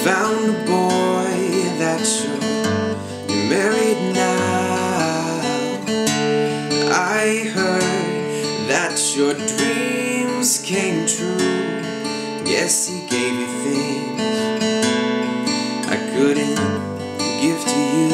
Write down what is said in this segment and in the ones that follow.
found a boy that you're married now. I heard that your dreams came true. Yes, he gave you things I couldn't give to you.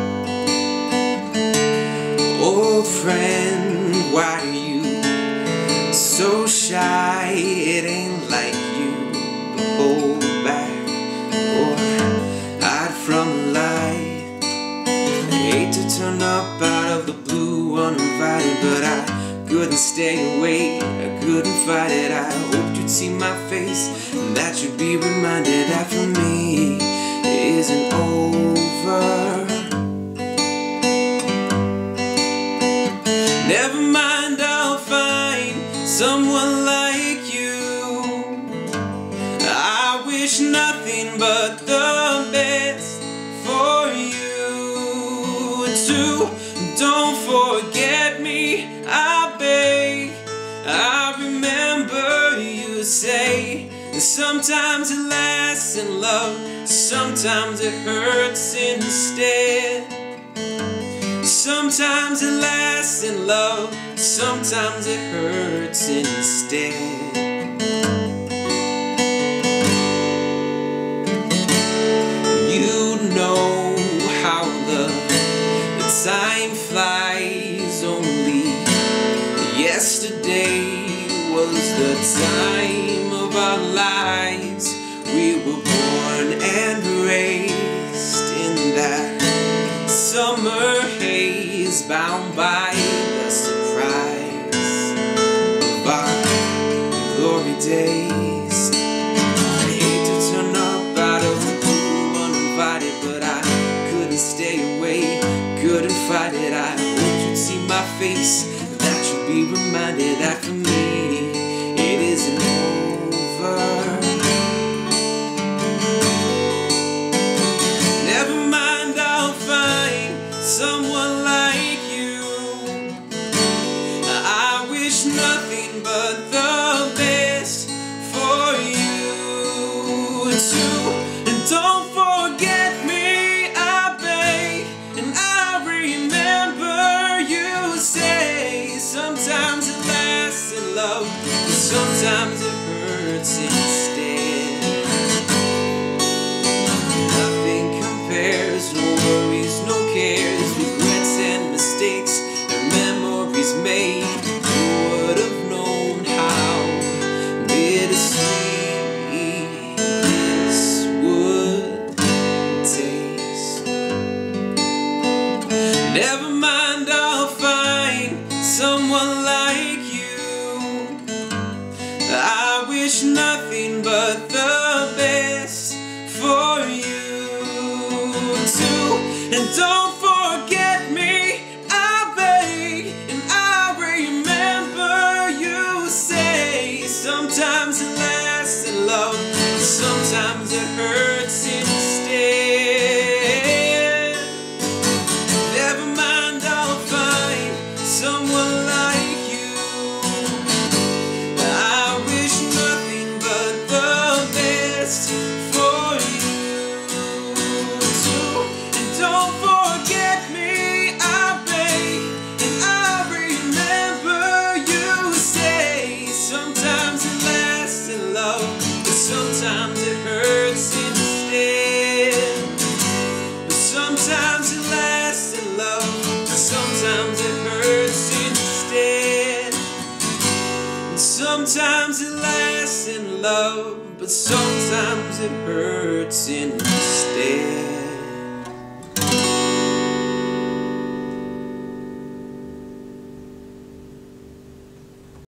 Old friend, why are you so shy? It ain't like you to hold back or hide from a light. I hate to turn up out of the blue uninvited, but I couldn't stay away, I couldn't fight it. I hoped you'd see my face and that you'd be reminded that for me it isn't over. Never mind, I'll find someone like you. I wish nothing but the best for you too. Don't forget me, I beg. I remember you say that sometimes it lasts in love, sometimes it hurts instead. Sometimes it lasts in love, sometimes it hurts instead. You know how the time flies. Only yesterday was the time of our lives. We were born and raised in that summer haze, bound by the surprise of our glory days. I hate to turn up out of the blue uninvited, but I couldn't stay away, couldn't fight it. I hoped you'd see my face, that you'd be reminded that for me it isn't over. Never mind, I'll find someone like you. I wish nothing but the best for you too. And don't forget me, I beg. And I remember you say sometimes it lasts in love, but sometimes it hurts instead. Nothing compares, no worries, no cares, regrets and mistakes and memories made. Who would have known how bittersweet this would taste? Never mind, I'll find someone like you. I wish nothing but the best for you too. And don't forget me, I beg. And I remember you say sometimes it lasts in love, sometimes it hurts instead. Never mind, I'll find someone like you. I wish nothing but the best for you too. And don't forget me, I beg. And I remember you say sometimes it lasts in love, but sometimes it hurts instead. But sometimes it lasts in love, but sometimes it hurts instead. And sometimes it lasts in love, but sometimes it hurts instead.